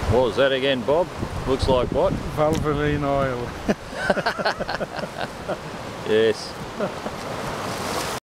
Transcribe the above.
What was that again, Bob? Looks like what? Valvoline oil. Yes.